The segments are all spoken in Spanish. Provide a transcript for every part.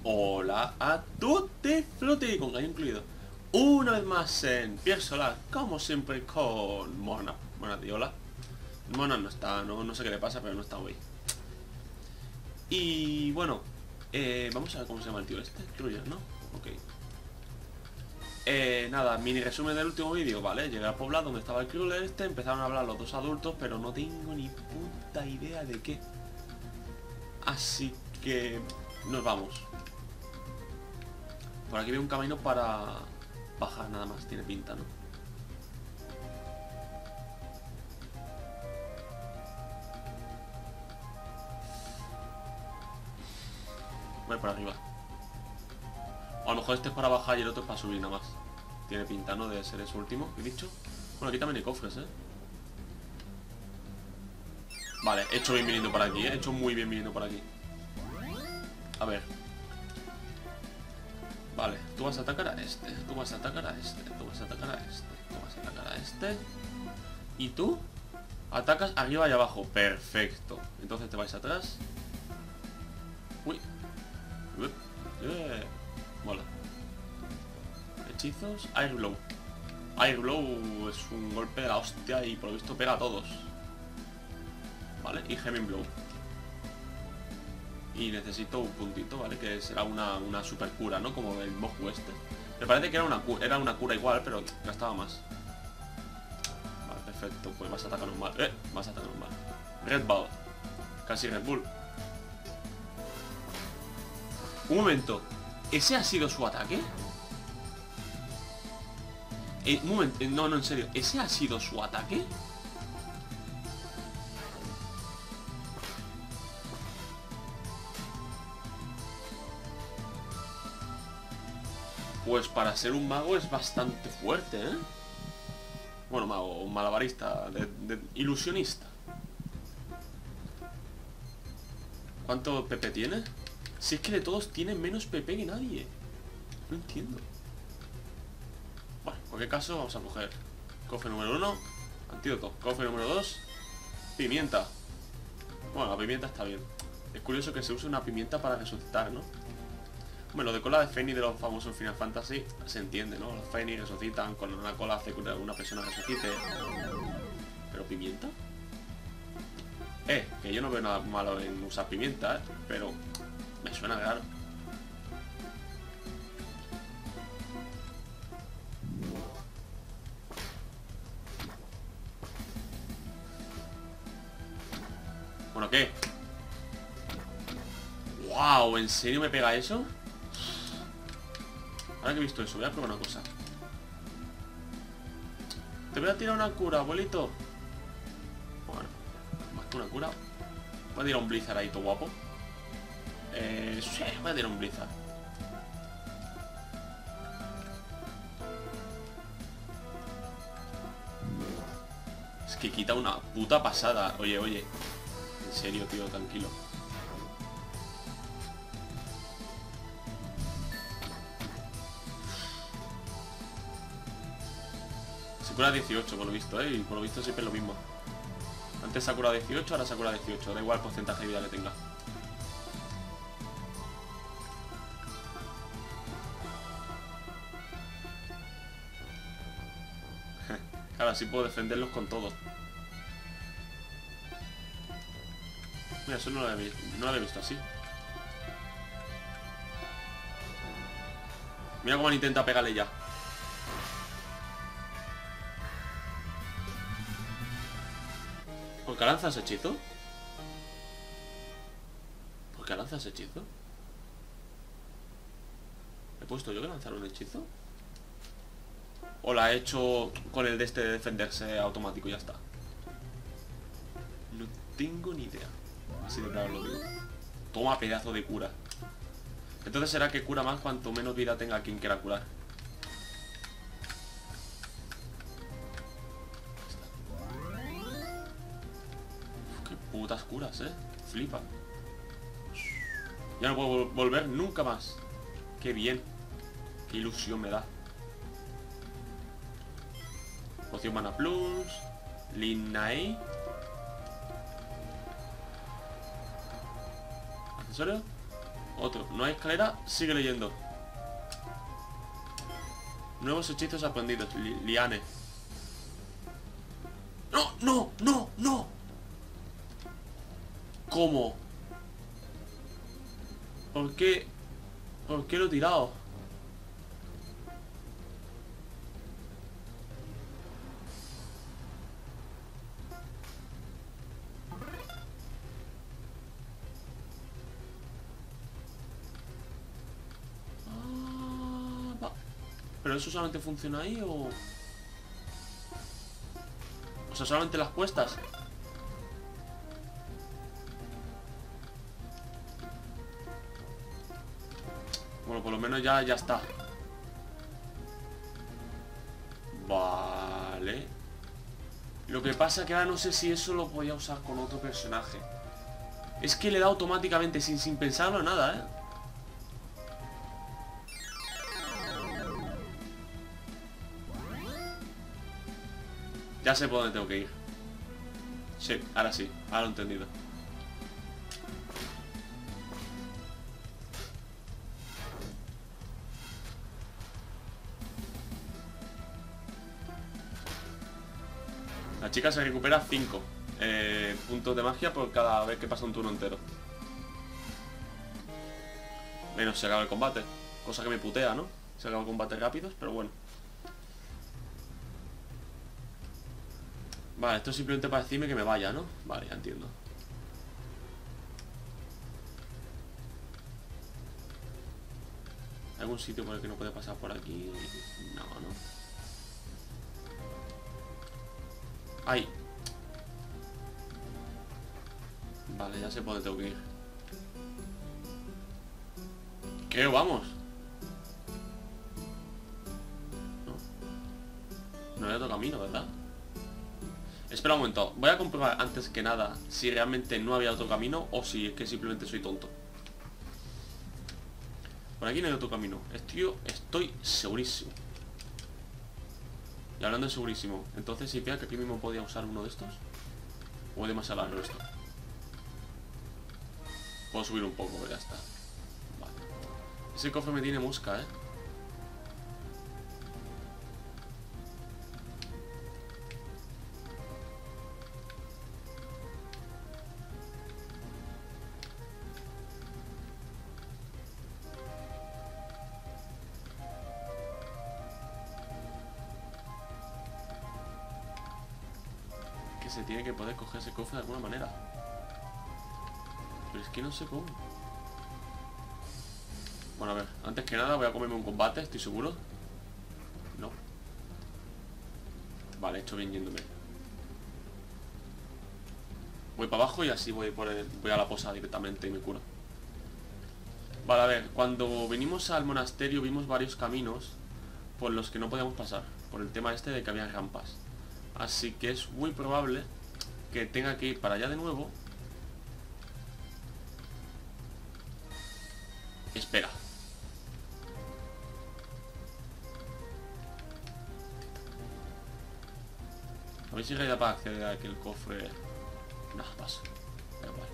Hola a tutti frutti, con gallo incluido. Una vez más en Pier Solar, como siempre con Mona. Mona de hola. Mona no está, no sé qué le pasa, pero no está hoy. Y bueno, vamos a ver cómo se llama el tío este. Truyer, ¿no? Ok. Nada, mini resumen del último vídeo, ¿vale? Llegué al poblado donde estaba el Kruller este, empezaron a hablar los dos adultos, pero no tengo ni puta idea de qué. Así que nos vamos. Por aquí veo un camino para bajar nada más, tiene pinta, ¿no? Voy por arriba. O a lo mejor este es para bajar y el otro es para subir nada más. Tiene pinta, ¿no? De ser ese último, he dicho. Bueno, aquí también hay cofres, ¿eh? Vale, he hecho bien viniendo por aquí, ¿eh? He hecho muy bien viniendo por aquí. A ver. Vale, tú vas a atacar a este. Tú vas a atacar a este. Tú vas a atacar a este. Tú vas a atacar a este. Y tú atacas arriba y abajo. Perfecto. Entonces te vais atrás. Uy. Mola. Hechizos. Air Blow. Air Blow es un golpe de la hostia y por lo visto pega a todos. Vale, y Heaven Blow. Y necesito un puntito, ¿vale? Que será una super cura, ¿no? Como el Moju este. Me parece que era una cura igual, pero gastaba más. Vale, perfecto. Pues vas a atacar normal. Vas a atacar normal. Red Ball. Casi Red Bull. Un momento. ¿Ese ha sido su ataque? Un momento. No, en serio. ¿Ese ha sido su ataque? Pues para ser un mago es bastante fuerte, ¿eh? Bueno, mago, un malabarista, ilusionista. ¿Cuánto PP tiene? Si es que de todos tiene menos PP que nadie. No entiendo. Bueno, en cualquier caso vamos a coger cofre número 1, antídoto. Cofre número 2, pimienta. Bueno, la pimienta está bien. Es curioso que se use una pimienta para resucitar, ¿no? Hombre, lo de cola de Fénix de los famosos Final Fantasy se entiende, ¿no? Los Fénix resucitan, con una cola hace que una persona resucite. ¿Pero pimienta? Que yo no veo nada malo en usar pimienta, pero me suena raro. Bueno, ¿qué? ¡Wow! ¿En serio me pega eso? Ahora que he visto eso, voy a probar una cosa. Te voy a tirar una cura, abuelito. Bueno, más que una cura. Voy a tirar un Blizzard ahí, todo guapo. Sí, voy a tirar un Blizzard. Es que quita una puta pasada. Oye. En serio, tío, tranquilo. Se cura 18 por lo visto, y por lo visto siempre es lo mismo. Antes se ha curado 18, ahora se ha curado 18. Da igual el porcentaje de vida que tenga. Claro, así puedo defenderlos con todo. Mira, eso no lo había visto así. Mira cómo han intentado pegarle ya. ¿Por qué lanzas hechizo? ¿Por qué lanzas hechizo? ¿He puesto yo que lanzar un hechizo? ¿O la he hecho con el de este de defenderse automático y ya está? No tengo ni idea. Así de claro lo digo. Toma pedazo de cura. Entonces será que cura más cuanto menos vida tenga quien quiera curar. Uf, qué putas curas, flipa. Ya no puedo volver nunca más. Qué bien. Qué ilusión me da. Poción Mana Plus. Linnae. ¿Accesorio? Otro. No hay escalera. Sigue leyendo. Nuevos hechizos aprendidos. Liane. ¡No! ¡No! ¡No! ¡No! ¿Cómo? ¿Por qué? ¿Por qué lo he tirado? ¿Pero eso solamente funciona ahí o...? O sea, solamente las cuestas. Bueno, por lo menos ya está. Vale. Lo que pasa es que ahora no sé si eso lo podía usar con otro personaje. Es que le da automáticamente, sin pensarlo nada, ¿eh? Ya sé por dónde tengo que ir. Sí, ahora lo he entendido. La chica se recupera 5 puntos de magia por cada vez que pasa un turno entero. Menos se acaba el combate. Cosa que me putea, ¿no? Se acaba combates rápidos, pero bueno. Vale, esto es simplemente para decirme que me vaya, ¿no? Vale, ya entiendo. ¿Hay algún sitio por el que no puede pasar por aquí? No, no. ¡Ay! Vale, ya sé por dónde tengo que ir. ¿Qué? Vamos. No hay otro camino, ¿verdad? Espera un momento, voy a comprobar antes que nada si realmente no había otro camino o si es que simplemente soy tonto. Por aquí no hay otro camino. Estoy segurísimo. Y hablando de segurísimo, entonces si vea que aquí mismo podía usar uno de estos. O es demasiado largo esto. Puedo subir un poco, pero ya está. Vale. Ese cofre me tiene mosca, ¿eh? Que se tiene que poder coger ese cofre de alguna manera. Pero es que no sé cómo. Bueno, a ver, antes que nada voy a comerme un combate, estoy seguro. No. Vale, he hecho bien yéndome. Voy para abajo y así voy a la posada directamente y me curo. Vale, a ver, cuando vinimos al monasterio vimos varios caminos por los que no podíamos pasar, por el tema este de que había rampas. Así que es muy probable que tenga que ir para allá de nuevo. Espera. A ver si realidad para acceder a aquel cofre. No, paso. Da igual.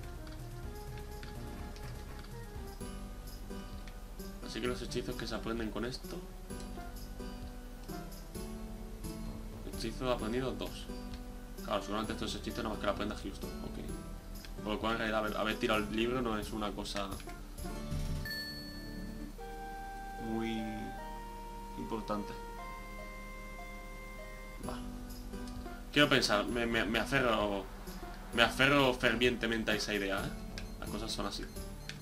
Así que los hechizos que se aprenden con esto. Hechizo aprendido 2. Claro, seguramente estos hechizos nada más que lo aprenda Houston. Ok. Por lo cual en realidad haber tirado el libro no es una cosa muy importante. Va. Quiero pensar, me aferro fervientemente a esa idea, ¿eh? Las cosas son así.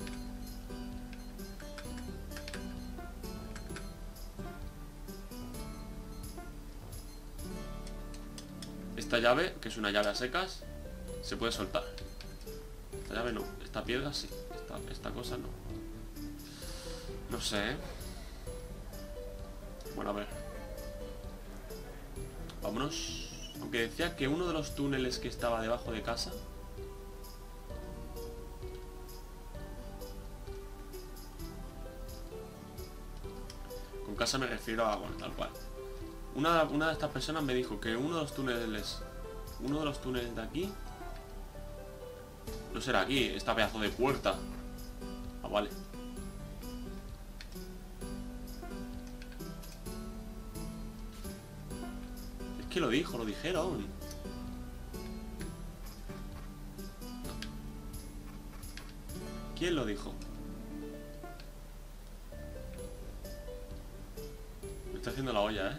Esta llave, que es una llave a secas, se puede soltar. Esta llave no, esta piedra sí, esta cosa no. No sé, ¿eh? Bueno, a ver. Vámonos. Aunque decía que uno de los túneles que estaba debajo de casa... Con casa me refiero a... Bueno, tal cual. Una de estas personas me dijo que uno de los túneles de aquí... No será aquí, esta pedazo de puerta. vale. Es que lo dijeron. ¿Quién lo dijo? Me está haciendo la olla, ¿eh?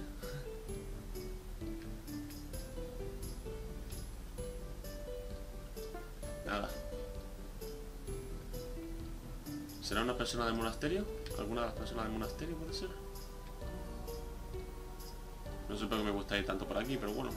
Nada. ¿Será una persona del monasterio? ¿Alguna de las personas del monasterio puede ser? No sé por qué me gusta ir tanto por aquí, pero bueno.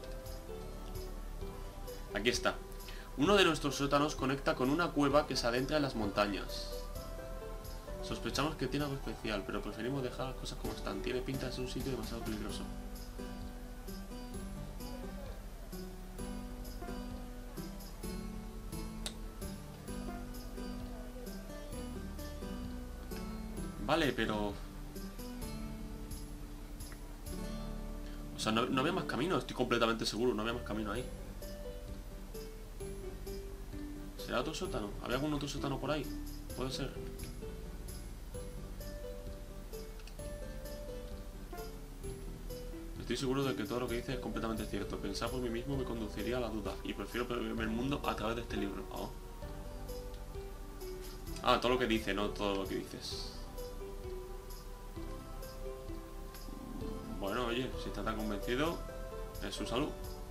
Aquí está. Uno de nuestros sótanos conecta con una cueva que se adentra en las montañas. Sospechamos que tiene algo especial, pero preferimos dejar las cosas como están. Tiene pinta de ser un sitio demasiado peligroso. Vale, pero... O sea, no había más camino, estoy completamente seguro, no había más camino ahí. ¿Será otro sótano? ¿Había algún otro sótano por ahí? Puede ser. Estoy seguro de que todo lo que dice es completamente cierto. Pensar por mí mismo me conduciría a la duda. Y prefiero ver el mundo a través de este libro. Oh. Ah, todo lo que dice, no todo lo que dices. Bueno, oye, si está tan convencido, es su salud.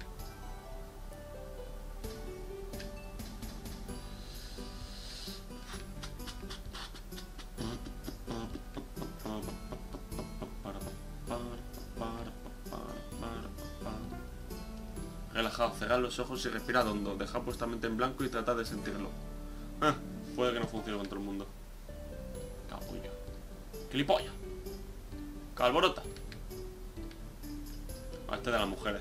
Relajado, cerrar los ojos y respirar hondo. Dejar vuestra mente en blanco y tratar de sentirlo. Puede que no funcione con todo el mundo. Capullo. ¡Gilipollas! ¡Calborota! A este de las mujeres.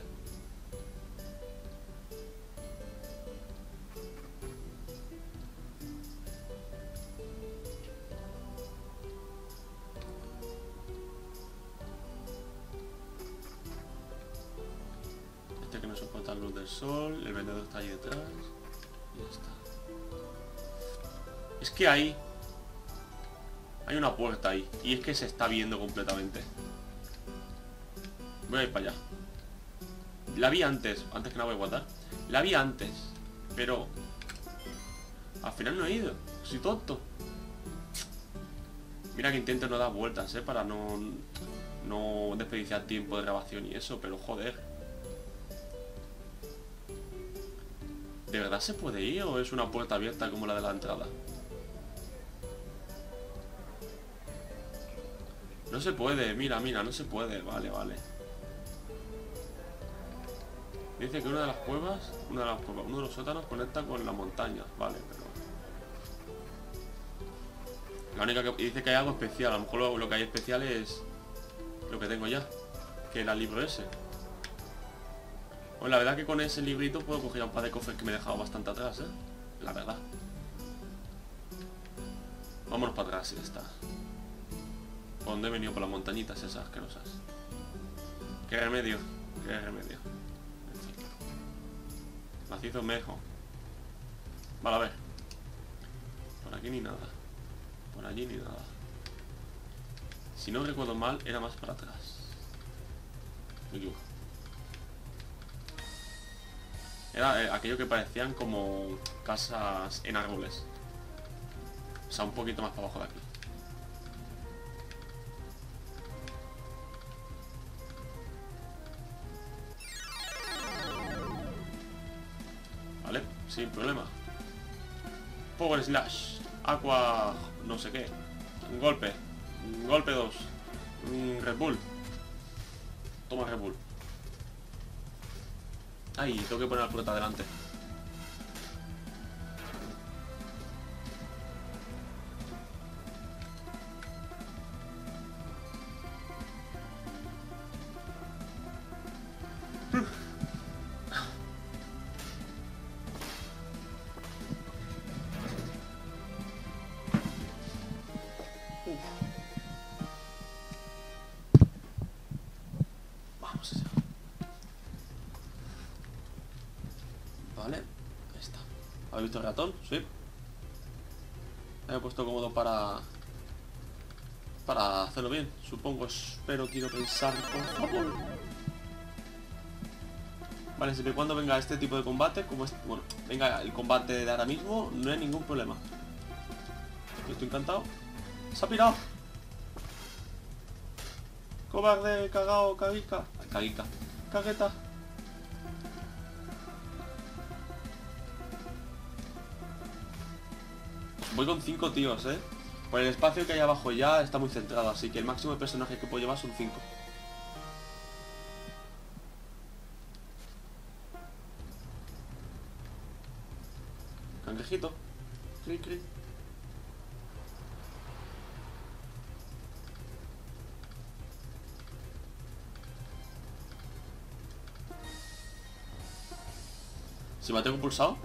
Este que no soporta la luz del sol. El vendedor está ahí detrás. Y ya está. Es que hay una puerta ahí. Y es que se está viendo completamente. Voy a ir para allá. La vi antes que la voy a guardar. La vi antes, pero al final no he ido. Soy tonto. Mira que intento no dar vueltas, para no desperdiciar tiempo de grabación y eso, pero joder. ¿De verdad se puede ir o es una puerta abierta como la de la entrada? No se puede, mira, no se puede. Vale. Dice que una de las cuevas, uno de los sótanos conecta con la montaña. Vale, pero... La única que dice que hay algo especial. A lo mejor lo que hay especial es lo que tengo ya, que era el libro ese. Pues la verdad que con ese librito puedo coger un par de cofres que me he dejado bastante atrás, la verdad. Vámonos para atrás y ya está. ¿Por dónde he venido? Por las montañitas esas asquerosas. Qué remedio. Macizo mejo. Vale, a ver. Por aquí ni nada. Por allí ni nada. Si no recuerdo mal, era más para atrás. Me equivoco. Era aquello que parecían como casas en árboles. O sea, un poquito más para abajo de aquí. Vale, sin problema. Power Slash. Aqua... no sé qué. Un golpe. Golpe 2. Red Bull. Toma Red Bull. Ay, tengo que poner la puerta delante. Vamos allá. Vale, ahí está. ¿Has visto el ratón? Sí. Me he puesto cómodo para hacerlo bien. Supongo, espero, quiero pensar, por favor. Vale, siempre y cuando venga este tipo de combate, como este, bueno, venga el combate de ahora mismo, no hay ningún problema. Estoy encantado. ¡Se ha pirado! ¡Cobarde! ¡Cagao! ¡Caguica! ¡Caguica! ¡Cagueta! Voy con 5 tíos, Por el espacio que hay abajo ya está muy centrado, así que el máximo de personajes que puedo llevar son 5. Cangrejito. Cri, cri. Si me tengo pulsado.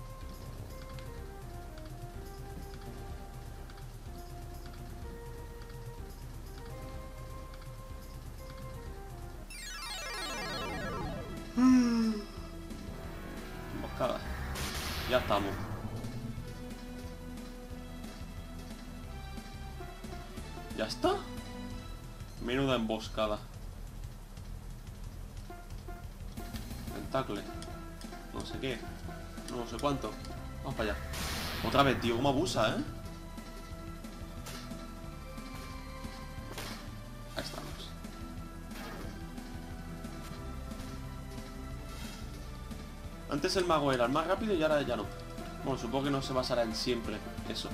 Emboscada. Ya estamos. ¿Ya está? Menuda emboscada. Tentacle. No sé qué. No sé cuánto. Vamos para allá. Otra vez, tío. ¿Cómo abusa, Ahí estamos. Antes el mago era el más rápido y ahora ya no. Bueno, supongo que no se basará en siempre eso.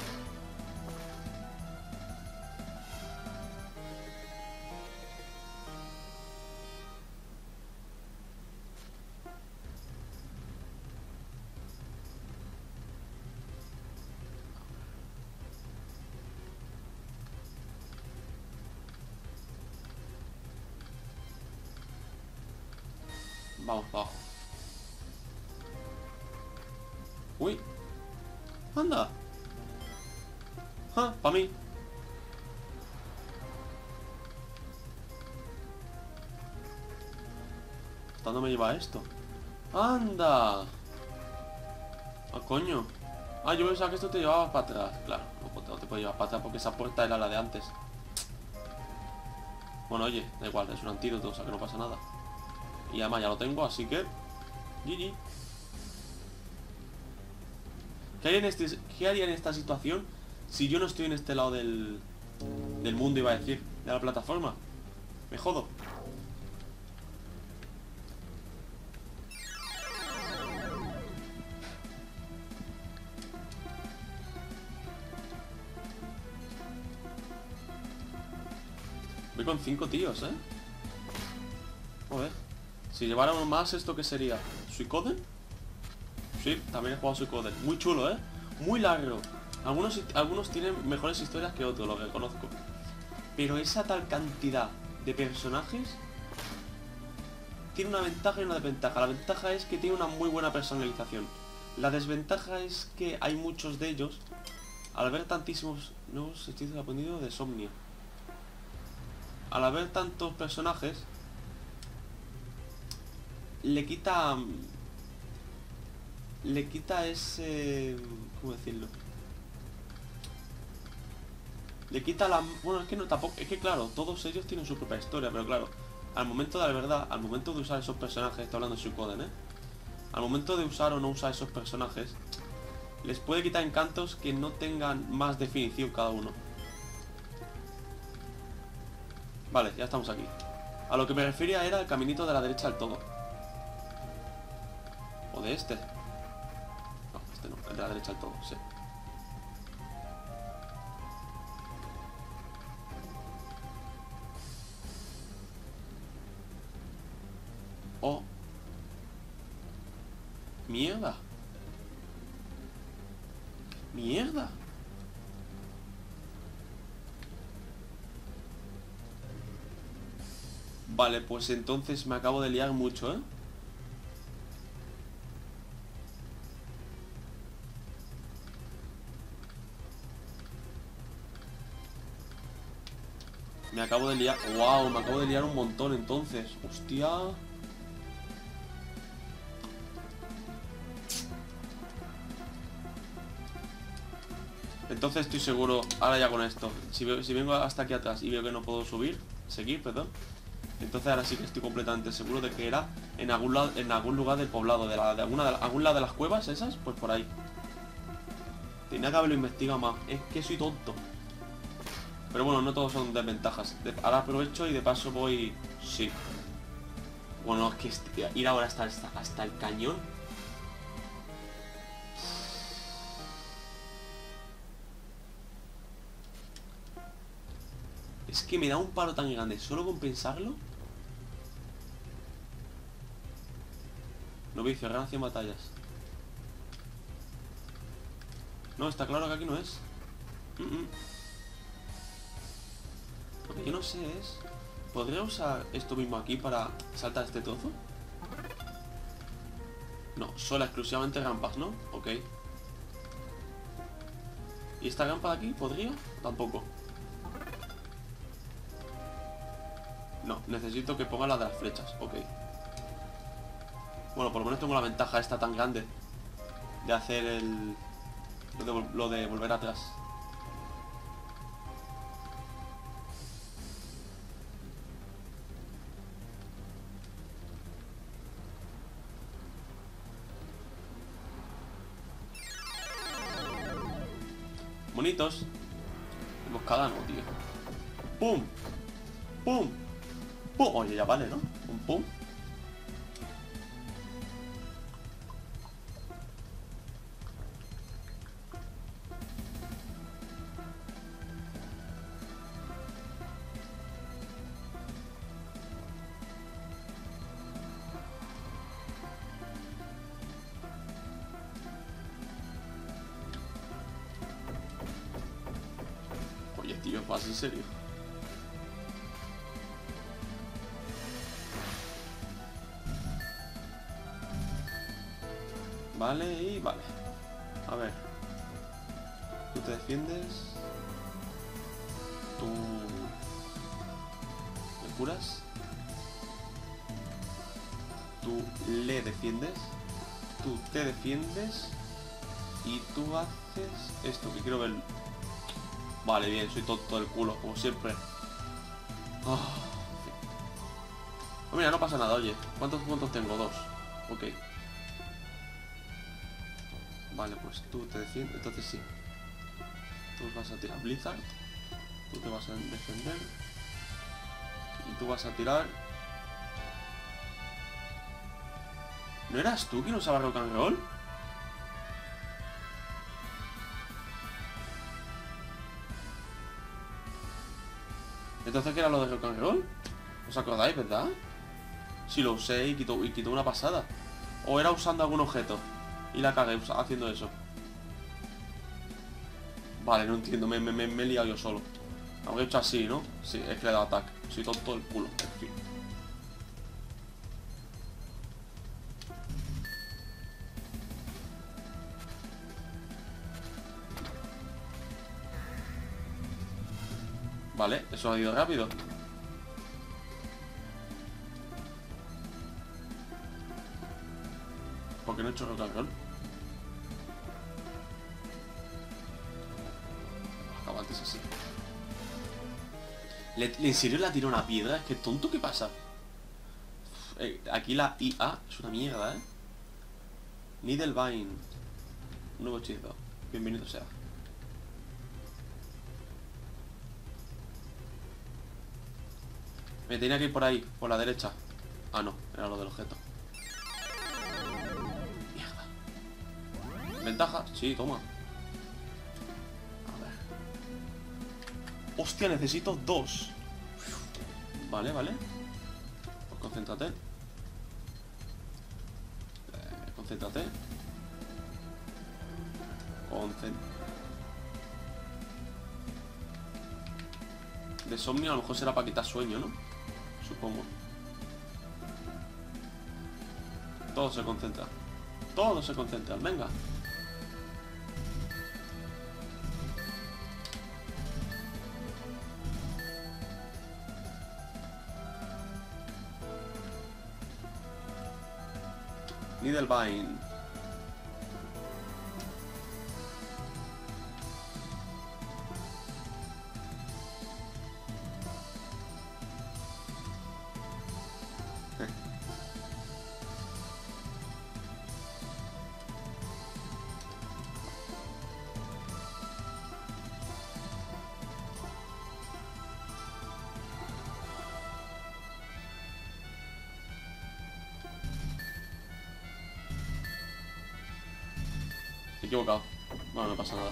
Vamos para abajo. Uy. Anda. Para mí. ¿Hasta dónde me lleva esto? ¡Anda! Ah, coño. Ah, yo pensaba que esto te llevaba para atrás. Claro, no te puede llevar para atrás porque esa puerta era la de antes. Bueno, oye, da igual, es un antídoto, o sea que no pasa nada. Y además ya lo tengo, así que... GG. ¿Qué haría en esta situación si yo no estoy en este lado del mundo, iba a decir, de la plataforma? Me jodo. Voy con 5 tíos, Joder. Si llevara uno más, ¿esto qué sería? ¿Suicoden? Sí, también he jugado Suicoden. Muy chulo, Muy largo. Algunos tienen mejores historias que otros, lo que conozco. Pero esa tal cantidad de personajes tiene una ventaja y una desventaja. La ventaja es que tiene una muy buena personalización. La desventaja es que hay muchos de ellos. Al ver tantísimos nuevos hechizos aprendidos de Somnia. Al haber tantos personajes, le quita ese... ¿cómo decirlo? Le quita la... Bueno, es que no, tampoco... Es que claro, todos ellos tienen su propia historia, pero claro, al momento de la verdad, al momento de usar esos personajes, estoy hablando de Suicoden, al momento de usar o no usar esos personajes, les puede quitar encantos que no tengan más definición cada uno. Vale, ya estamos aquí. A lo que me refería era el caminito de la derecha del todo. O de este. No, este no, el de la derecha del todo, sí. Oh. Mierda. Mierda. Vale, pues entonces me acabo de liar mucho, Me acabo de liar... ¡Wow! Me acabo de liar un montón entonces. ¡Hostia! Entonces estoy seguro, ahora ya con esto, si vengo hasta aquí atrás y veo que no puedo seguir, perdón, entonces ahora sí que estoy completamente seguro de que era en algún lugar del poblado, de algún lado de las cuevas esas, pues por ahí. Tenía que haberlo investigado más, es que soy tonto. Pero bueno, no todos son desventajas. Ahora aprovecho y de paso voy... Sí. Bueno, es que ir ahora hasta el cañón. Es que me da un palo tan grande solo con pensarlo. Novicio, ganan 100 batallas. No, está claro que aquí no es. Lo que yo no sé es... ¿Podría usar esto mismo aquí para saltar este trozo? No, solo exclusivamente rampas, ¿no? Ok. ¿Y esta rampa de aquí podría? Tampoco. No, necesito que ponga la de las flechas, ok. Bueno, por lo menos tengo la ventaja esta tan grande de hacer lo de volver atrás. Bonitos. Emboscada no, tío. ¡Pum! ¡Pum! ¡Pum! Oye, ya vale, ¿no? Un pum. Oye, tío, ¿vas en serio? Vale, y vale. A ver. Tú te defiendes. Tú... ¿Me curas? Tú le defiendes. Tú te defiendes. Y tú haces esto, que quiero ver. Vale, bien, soy tonto del culo, como siempre. Oh, mira, no pasa nada, oye. ¿Cuántos puntos tengo? 2. Ok. Vale, pues tú te defiendes. Entonces sí. Tú vas a tirar Blizzard. Tú te vas a defender. Y tú vas a tirar... ¿No eras tú quien usaba Rock and Roll? Entonces, ¿qué era lo de Rock and Roll? ¿Os acordáis, verdad? Si lo usé y quitó una pasada. O era usando algún objeto y la cagué haciendo eso. Vale, no entiendo, me he liado yo solo. Habría hecho así, ¿no? Sí, es que le he dado ataque. Soy tonto del culo, en fin. Vale, eso ha ido rápido. ¿Por qué no he hecho rock and roll? Acaba antes así. ¿En serio la tiró una piedra? Es que tonto, ¿qué pasa? Aquí la IA es una mierda, ¿eh? Needlevine. Un nuevo hechizo. Bienvenido sea. Me tenía que ir por ahí, por la derecha. Ah, no, era lo del objeto. Mierda. ¿Ventaja? Sí, toma. A ver. Hostia, necesito 2. Vale, vale. Pues concéntrate. Concéntrate. De Somnio a lo mejor será para quitar sueño, ¿no? Supongo. Todo se concentra. Todo se concentra. Venga. Needlevine. he equivocado. Bueno, no pasa nada.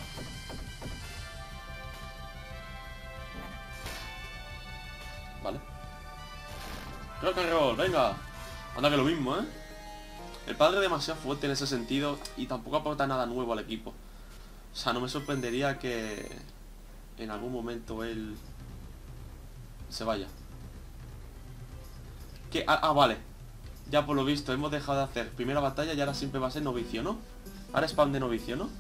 Vale. Creo que roll, venga. Anda que lo mismo, ¿eh? El padre es demasiado fuerte en ese sentido y tampoco aporta nada nuevo al equipo. O sea, no me sorprendería que en algún momento él se vaya. Que, vale. Ya por lo visto hemos dejado de hacer primera batalla y ahora siempre va a ser novicio, ¿no? Ahora spam de novicio, ¿no?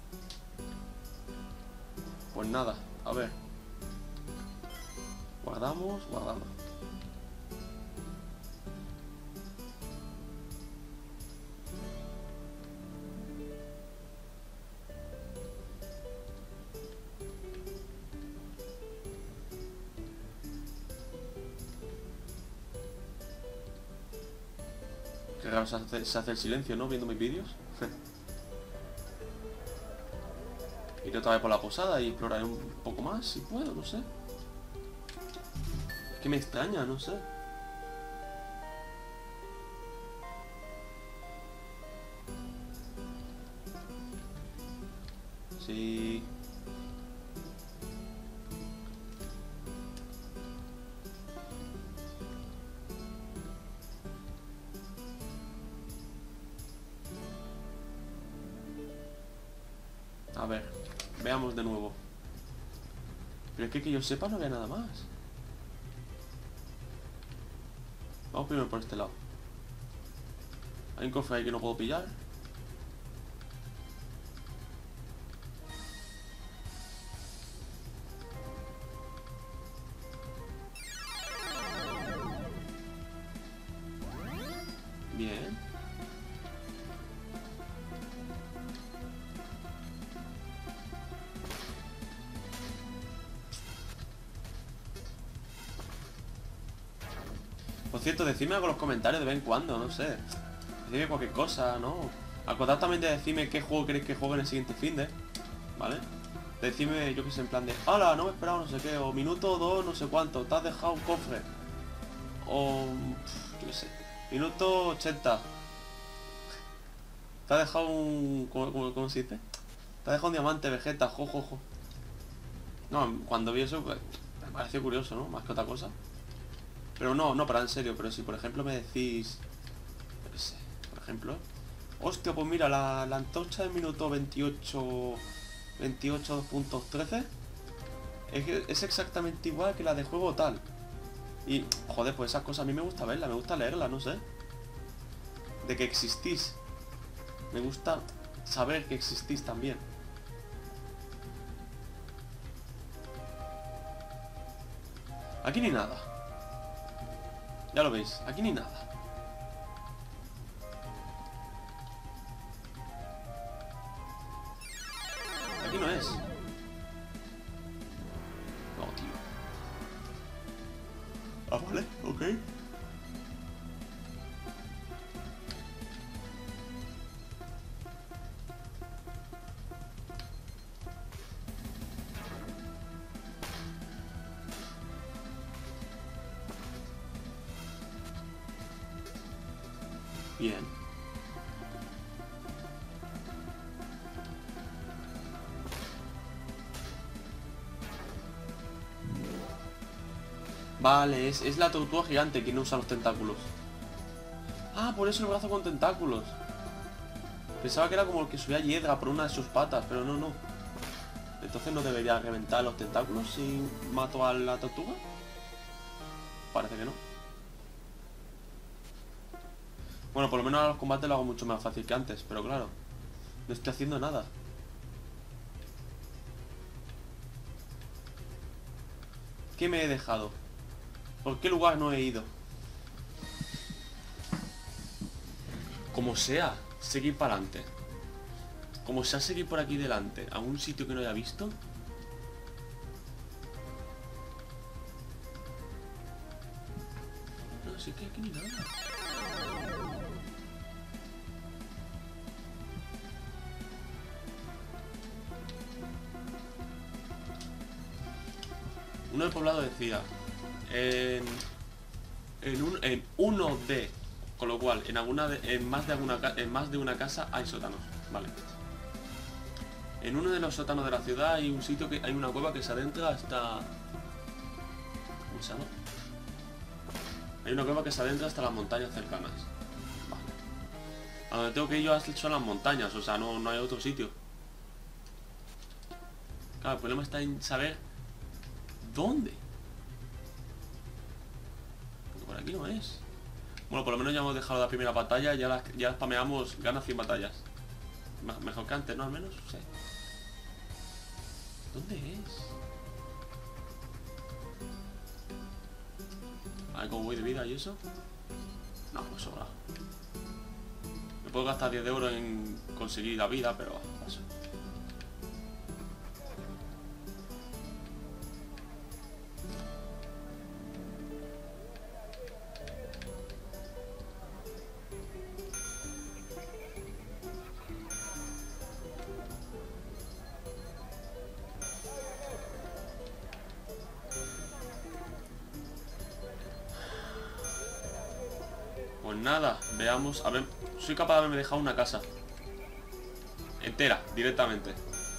Pues nada, a ver. Guardamos. Qué raro se hace el silencio, ¿no? Viendo mis vídeos. Iré otra vez por la posada y exploraré un poco más, si puedo, no sé. Es que me extraña, no sé. Sí. A ver, veamos de nuevo. Pero es que yo sepa no había nada más. Vamos primero por este lado. Hay un cofre ahí que no puedo pillar. Bien. Por cierto, decidme algo en los comentarios de vez en cuando, no sé. Decidme cualquier cosa, ¿no? Acordad también de decirme qué juego queréis que juegue en el siguiente finde, ¿vale? Decidme, yo que sé, en plan de ¡hala! No me he esperado no sé qué, o minuto 2, no sé cuánto, te has dejado un cofre. O... yo qué sé, minuto 80. Te has dejado un... ¿Cómo se dice? Te has dejado un diamante, Vegeta, jojojo. No, cuando vi eso, pues, me pareció curioso, ¿no? Más que otra cosa. Pero no, para en serio, pero si por ejemplo me decís... yo qué sé, por ejemplo... hostia, pues mira, la antorcha del minuto 28... 2.13 es exactamente igual que la de juego tal. Y, joder, pues esas cosas a mí me gusta verlas, me gusta leerlas, no sé. De que existís. Me gusta saber que existís también. Aquí ni nada. Ya lo veis, aquí ni nada. Aquí no es. No, tío. Ah, vale, ok. Bien. Vale, es la tortuga gigante que no usa los tentáculos. Ah, por eso el brazo con tentáculos. Pensaba que era como el que subía hiedra por una de sus patas, pero no. Entonces no debería reventar los tentáculos si mato a la tortuga. Parece que no. Bueno, por lo menos ahora los combates lo hago mucho más fácil que antes, pero claro, no estoy haciendo nada. ¿Qué me he dejado? ¿Por qué lugar no he ido? Como sea, seguir para adelante. Como sea, seguir por aquí delante, a un sitio que no haya visto. No sé qué, aquí ni nada. Uno del poblado decía en 1D, con lo cual en más de una casa hay sótanos, vale. En uno de los sótanos de la ciudad hay un sitio que hay una cueva que se adentra hasta... ¿Cómo se llama? Hay una cueva que se adentra hasta las montañas cercanas. Vale. A donde tengo que ir yo son las montañas, o sea, no hay otro sitio. Claro, el problema está en saber dónde. Porque por aquí no es. Bueno, por lo menos ya hemos dejado la primera batalla. Ya spameamos, gana 100 batallas. Mejor que antes, ¿no? Al menos, sí. ¿Dónde es? A ver cómo voy de vida y eso. No, pues sobra. Me puedo gastar 10 euros en conseguir la vida, pero paso. Pues nada, veamos. A ver, soy capaz de haberme dejado una casa entera, directamente.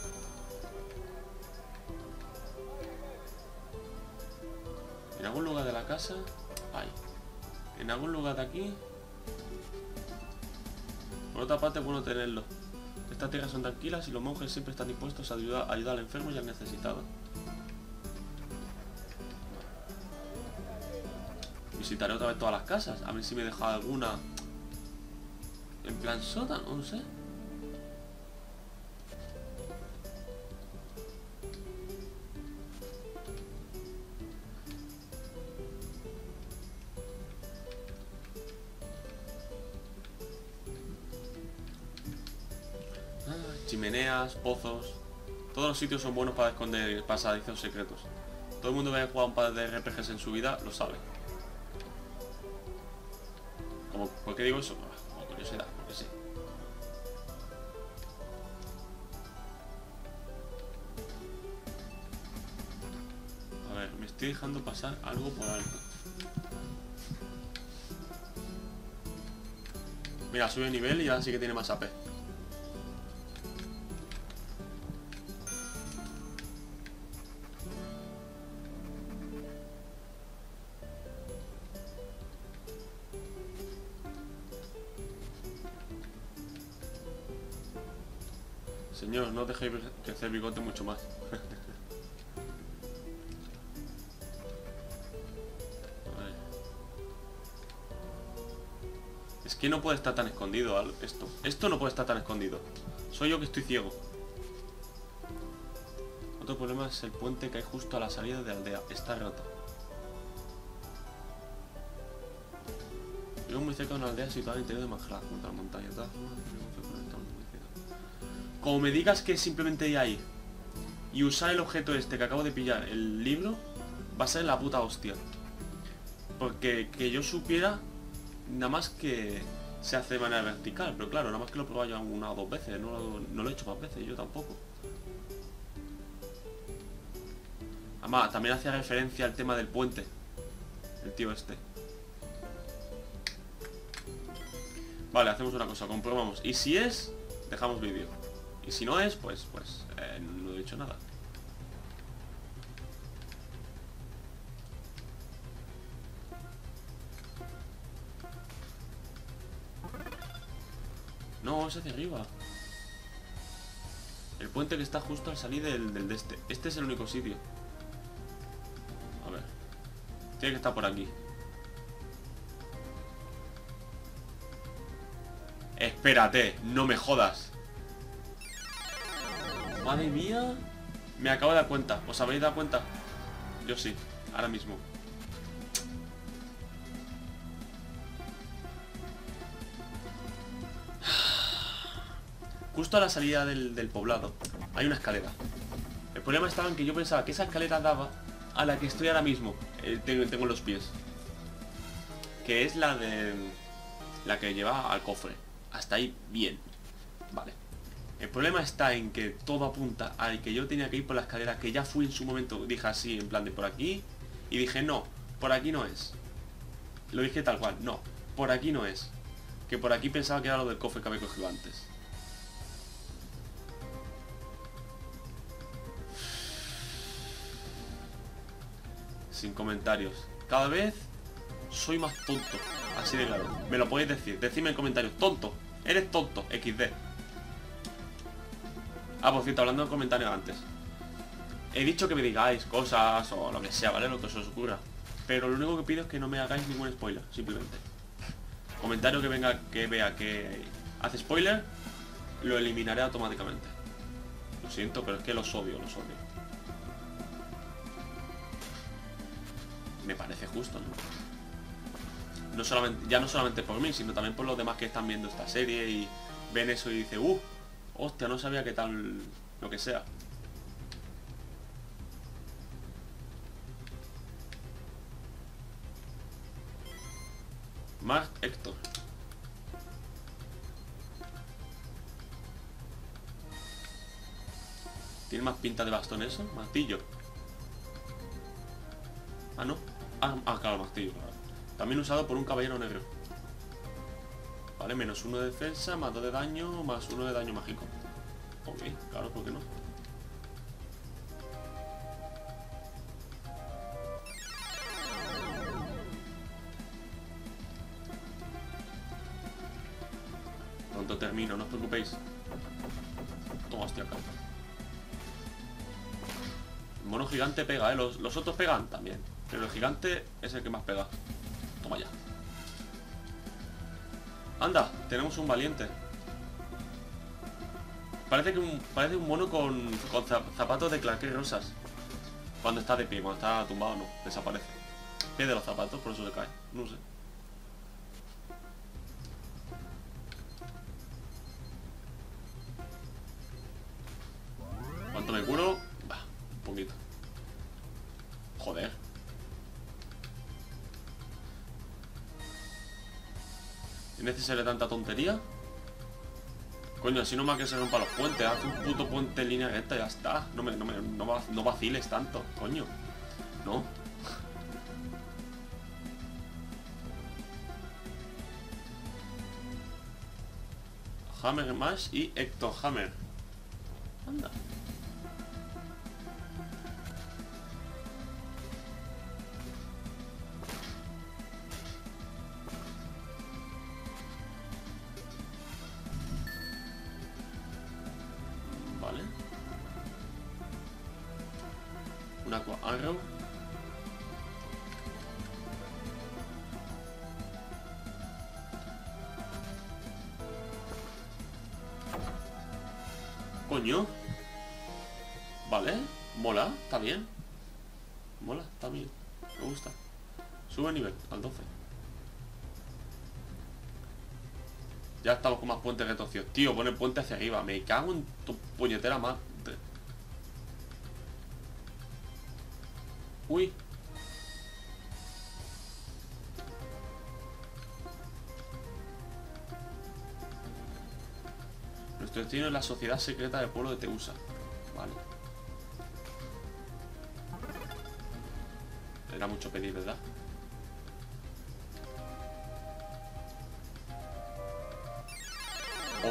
En algún lugar de la casa. Ahí. En algún lugar de aquí. Por otra parte, es bueno tenerlo. Estas tierras son tranquilas y los monjes siempre están dispuestos a ayudar al enfermo y al necesitado. Visitaré otra vez todas las casas. A ver si me he dejado alguna en plan sótano, no sé. Chimeneas, pozos. Todos los sitios son buenos para esconder pasadizos secretos. Todo el mundo que haya jugado un par de RPGs en su vida lo sabe. ¿Por qué digo eso? Como curiosidad, porque sí. A ver, me estoy dejando pasar algo por alto. Mira, sube de nivel y ahora sí que tiene más AP. Señor, no dejéis crecer bigote mucho más. Es que no puede estar tan escondido esto. Esto no puede estar tan escondido. Soy yo que estoy ciego. Otro problema es el puente que hay justo a la salida de aldea. Está roto. Vivo muy cerca de una aldea situada en el interior de Manjra, junto a la montaña. Como me digas que simplemente ir ahí y usar el objeto este que acabo de pillar, el libro, va a ser la puta hostia. Porque que yo supiera, nada más que se hace de manera vertical. Pero claro, nada más que lo he probado ya una o dos veces. No lo he hecho más veces, yo tampoco. Además, también hacía referencia al tema del puente, el tío este. Vale, hacemos una cosa, comprobamos. Y si es, dejamos vídeo. Y si no es, pues no he dicho nada. No, es hacia arriba. El puente que está justo al salir del de este. Este es el único sitio. A ver. Tiene que estar por aquí. Espérate, no me jodas. Madre mía. Me acabo de dar cuenta. ¿Os habéis dado cuenta? Yo sí, ahora mismo. Justo a la salida del poblado hay una escalera. El problema estaba en que yo pensaba que esa escalera daba a la que estoy ahora mismo. Tengo los pies. Que es la que lleva al cofre. Hasta ahí, bien. Vale. El problema está en que todo apunta a que yo tenía que ir por la escalera, que ya fui en su momento, dije así, en plan de por aquí. Y dije, no, por aquí no es. Lo dije tal cual, no, por aquí no es. Que por aquí pensaba que era lo del cofre que había cogido antes. Sin comentarios. Cada vez soy más tonto. Así de claro. Me lo podéis decir. Decidme en comentarios. Tonto. Eres tonto. XD. Ah, por cierto, hablando de comentarios antes. He dicho que me digáis cosas o lo que sea, ¿vale? Lo que se os ocurra. Pero lo único que pido es que no me hagáis ningún spoiler. Simplemente. Comentario que venga, que vea que hace spoiler, lo eliminaré automáticamente. Lo siento, pero es que los odio, los odio. Me parece justo, ¿no? No solamente, ya no solamente por mí, sino también por los demás que están viendo esta serie y ven eso y dicen, hostia, no sabía qué tal lo que sea. Más Héctor. ¿Tiene más pinta de bastón eso? Martillo. Ah, no. Claro, martillo, claro. También usado por un caballero negro. Vale, menos 1 de defensa, más 2 de daño, más 1 de daño mágico. Ok, claro, ¿por qué no? Pronto termino, no os preocupéis. Toma, hostia, acá. El mono gigante pega, los otros pegan también. Pero el gigante es el que más pega. Toma ya. Anda, tenemos un valiente. Parece un mono con zapatos de claqué rosas. Cuando está de pie, cuando está tumbado no, desaparece. Pierde los zapatos, por eso se cae. No sé. ¿Cuánto me curo? Bah, un poquito. Joder. ¿Es necesaria tanta tontería? Coño, así nomás que se rompa los puentes. Haz un puto puente en línea recta y ya está. No vaciles tanto, coño. No. Hammer Mash y Hector Hammer. Anda. Vale. Un Aqua Arrow. Coño. Vale, mola, está bien. Mola, está bien. Me gusta. Sube nivel al 12. Ya estamos con más puentes retorcidos. Tío, pone puente hacia arriba. Me cago en tu puñetera madre. Uy. Nuestro destino es la sociedad secreta del pueblo de Teusa. Vale. Era mucho pedir, ¿verdad? Oh.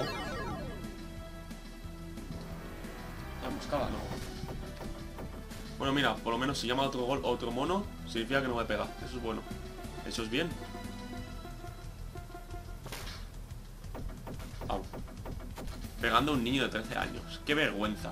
La emboscada, no. Bueno, mira, por lo menos si llama a otro mono, significa que no me pega. Eso es bueno. Eso es bien. Au. Pegando a un niño de 13 años. ¡Qué vergüenza!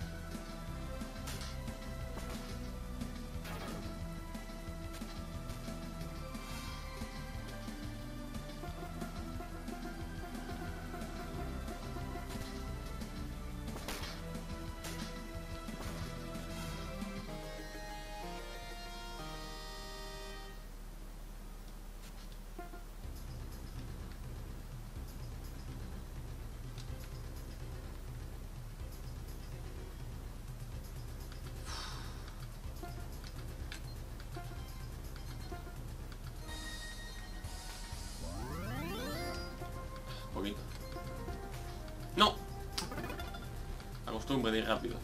Poquito. ¡No! La costumbre de ir rápido.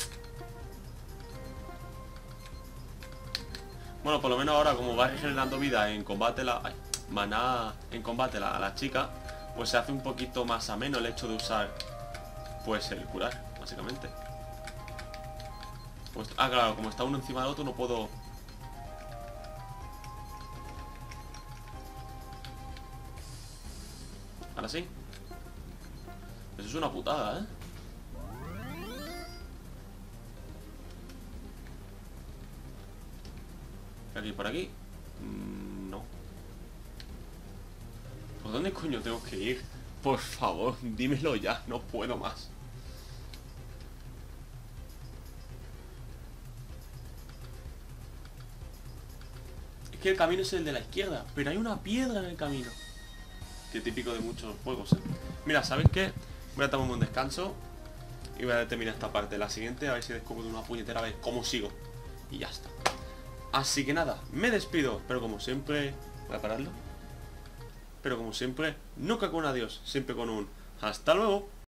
Bueno, por lo menos ahora como va regenerando vida en combate maná en combate la chica, pues se hace un poquito más ameno el hecho de usar pues el curar, básicamente. Pues, claro, como está uno encima del otro no puedo Ahora sí. Eso es una putada, ¿eh? Aquí, por aquí. No. ¿Por dónde coño tengo que ir? Por favor, dímelo ya. No puedo más. Es que el camino es el de la izquierda, pero hay una piedra en el camino. Que típico de muchos juegos, ¿eh? Mira, ¿sabes qué? Voy a tomarme un descanso y voy a terminar esta parte. La siguiente, a ver si descubro de una puñetera vez cómo sigo. Y ya está. Así que nada, me despido. Pero como siempre... Voy a pararlo. Pero como siempre, nunca con un adiós, siempre con un hasta luego.